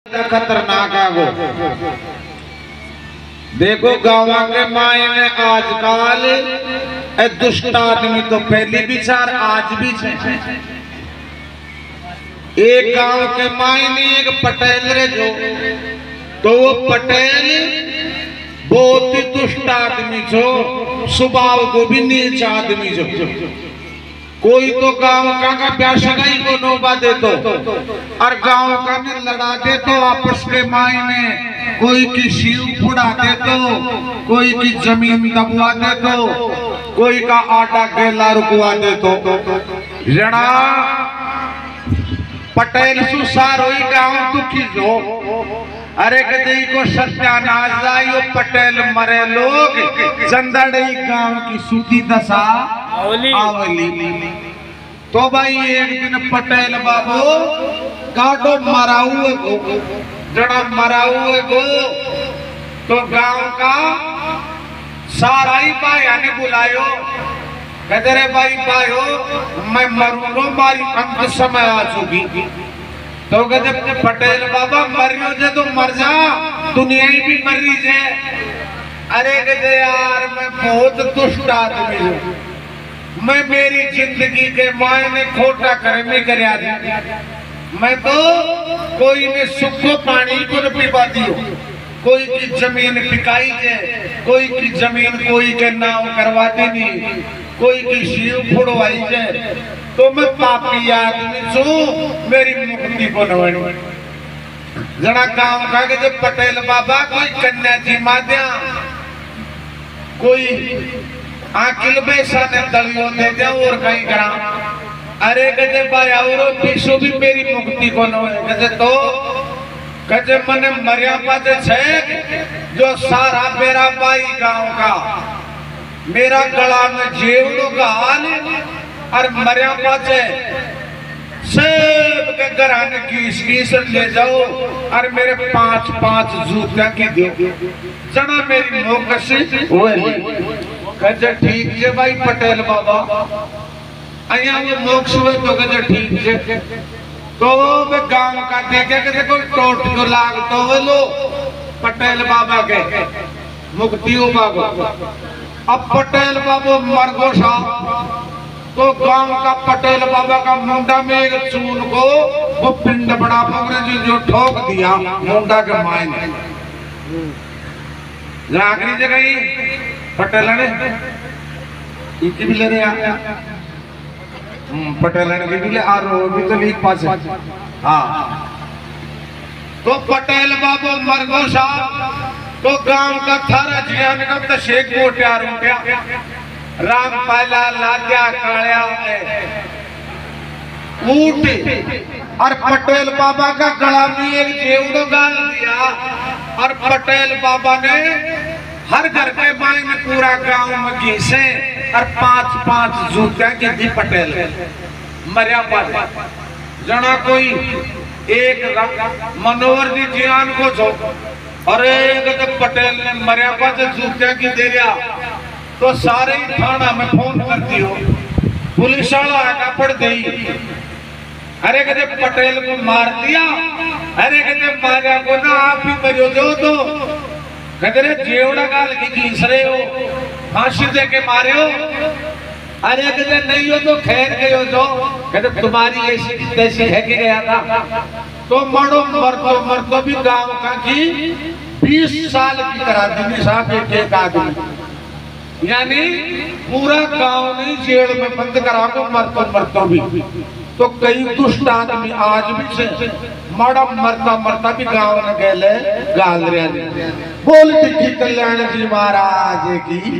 खतरनाक है वो। देखो गाँव के मायने आजकल दुष्ट आदमी तो पहली विचार आज भी है। एक गांव के मायने एक पटेल रे जो, तो वो पटेल बहुत ही दुष्ट आदमी जो, स्वभाव को भी नीच आदमी जो। कोई तो गांव का प्यासगाई को नोबा दे तो और गांव का में लड़ा दे तो आपस के मायने, कोई की शिव फुड़ा दे तो, कोई की जमीन दबवा दे तो, कोई का आटा गेला रुकवा दे तो। जड़ा पटेल सुसार हुई गांव दुखी जो, अरे गदई को सत्यानाश जाइयो पटेल मरे लोग, चंदड़ई गांव की सूती दशा आवली। तो भाई एक दिन पटेल बाबू गाडो मरा हुए गो, जड़ा मरा हुए गो, तो गांव का सारा ही भाइया ने बुलायो, कहते रे भाई भाइयो मैं मरूंगा, मारी अंत समय आ चुकी। तो कहते पटेल बाबा मरियो जे तो मर जा, दुनिया ही भी मरी जे। अरे कहते यार मैं बहुत दुष्ट आदमी हूँ, मैं मेरी जिंदगी के मायने खोटा कर्मी करया दे। मैं तो कोई ने सुखो पानी को न पिवा दियो, कोई की जमीन बिकाई जे, कोई की जमीन कोई के नाम करवाती नहीं, कोई की शिव फुड़वाई जे। तो मैं पापी आदमी छू, मेरी मुक्ति को नवनी। जरा गांव का के जब पटेल बाबा कोई कन्या जी माध्या, कोई आकिल बेसा ने दलियों दे दे और कहीं करा। अरे कहते भाई और पीछो भी मेरी मुक्ति को नवनी। कहते तो कहते मने मरिया पाते छे जो सारा मेरा भाई गांव का, मेरा गला में जेवड़ो का हाल और मरिया पाचे सब के घराने की ले जाओ और मेरे 5-5 जूतियां की दो, जना मेरी मोकसी कहते ठीक है भाई पटेल बाबा, अया वो मोक्ष हुए तो कहते ठीक है। तो वे गांव का देखे कहते कोई टोट जो लाग तो वे लो पटेल बाबा के मुक्ति बाबा। अब पटेल बाबू मरगो साहब, तो गांव का पटेल बाबा का मुंडा में एक चून को वो पिंड बड़ा पकड़े जो ठोक दिया मुंडा के मायने। आखिरी जगह ही पटेल ने इनकी भी ले रहे पटेल ने भी ले आ भी तो लीक पास है। हाँ तो पटेल बाबू मरगो साहब, तो गांव का थारा जियान का तो शेख मोटियार हो गया, राम पाला लाद्या कालिया ऊट और पटेल बाबा का गला में एक जेवड़ो गाल दिया। और पटेल बाबा ने हर घर के मायने पूरा गांव में घीसे और 5-5 जूतियां की दी पटेल मरिया पाले। जना कोई एक मनोहर जी जियान को जो, अरे जब पटेल ने मरिया पाते जूतियां की दे दिया, तो सारे ही थाना में फोन कर दियो, पुलिस वाला आका पड़ गई। अरे कहते पटेल को मार दिया, अरे कहते मारा को ना आप ही मरियो जो, तो कहते रे जेवड़ा गाल की घीस रहे हो, फांसी दे के मारे हो। अरे कहते नहीं हो तो खैर गए हो जो, कहते तुम्हारी ऐसी तैसी है कि गया था। तो मरो मरतो भी गांव का की 20 साल की करा दी साहब एक आदमी, यानी पूरा गांव नहीं जेल में बंद करा को मरतो भी। तो कई दुष्ट आदमी आज भी से माड़ा मरता भी गांव में गए गाल रहे। बोल कल्याण जी महाराज की।